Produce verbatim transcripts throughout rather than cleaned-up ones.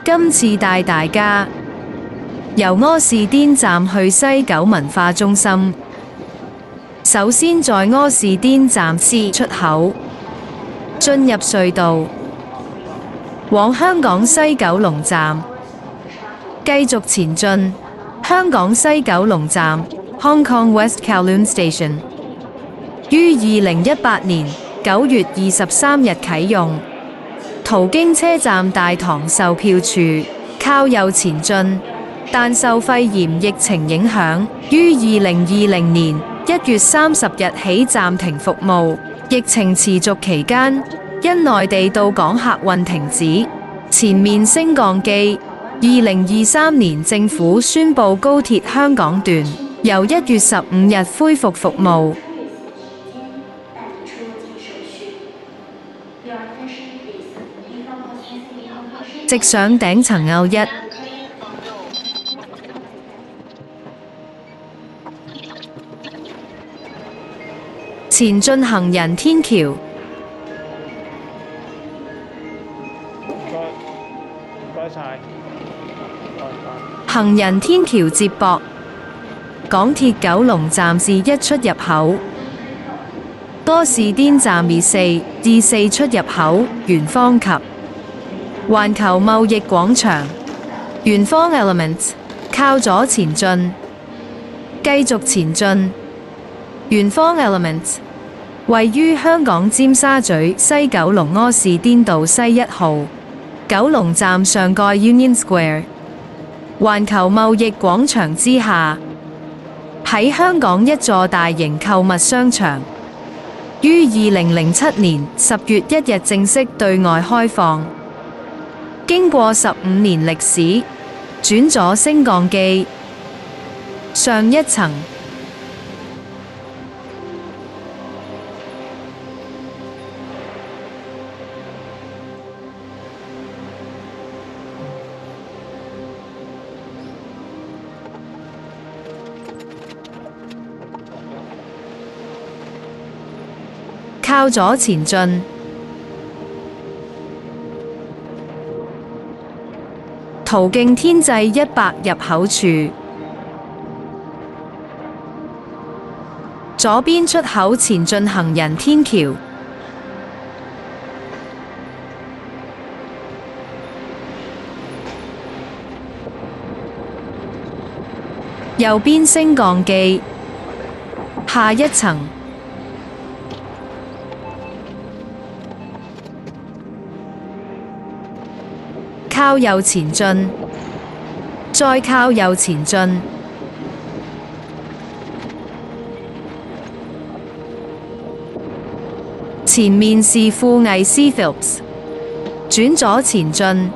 今次帶大家由柯士甸站去西九文化中心。首先在柯士甸站 C 出口進入隧道，往香港西九龍站，繼續前進。香港西九龍站 Hong Kong West Kowloon Station 於二零一八年九月二十三日啟用。途經車站大堂售票處，靠右前進，但受肺炎疫情影響，於二零二零年一月三十日起暫停服務。疫情持續期間，因內地到港客運停止，前面升降機。二零二三年政府宣布高鐵香港段由一月十五日恢復服務。直上頂層 L 一，前進行人天橋。行人天橋接駁港鐵九龍站至一出入口，柯士甸站二四至四出入口，圓方及環球貿易廣場，圓方 Elements 靠左前進，繼續前進。圓方 Elements 位於香港尖沙咀西九龍柯士甸道西一號，九龍站上蓋 Union Square， 環球貿易廣場之下，喺香港一座大型購物商場，於二零零七年十月一日正式對外開放。經過十五年歷史，轉左升降機，上一層。靠左前進，途徑天際一百入口處，左邊出口前進行人天橋，右邊升降機，下一層。靠右前進，再靠右前進，前面是富藝斯 Phillips， 轉左前進，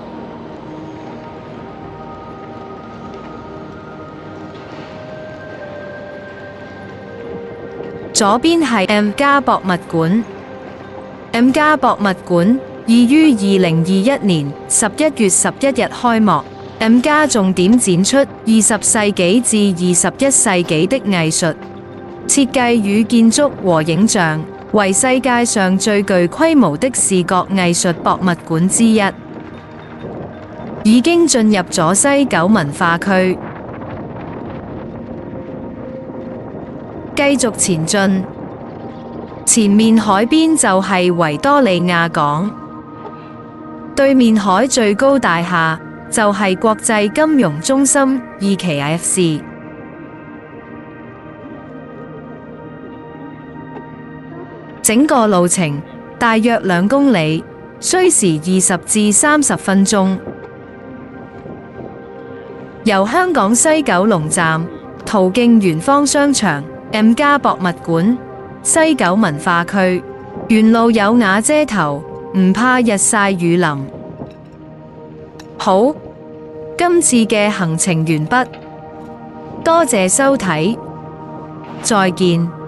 左邊係 M 加博物館 ，M 加博物館。已於二零二一年十一月十一日開幕。M 加重點展出二十世紀至二十一世紀的藝術設計與建築和影像，為世界上最具規模的視覺藝術博物館之一。已經進入咗西九文化區，繼續前進，前面海邊就係維多利亞港。對面海最高大廈就係國際金融中心二期 I F C。整個路程大約兩公里，需時二十至三十分鐘。由香港西九龍站途徑圓方商場、M 加博物館、西九文化區，沿路有瓦遮頭，唔怕日曬雨淋。好，今次嘅行程完畢，多謝收睇，再見。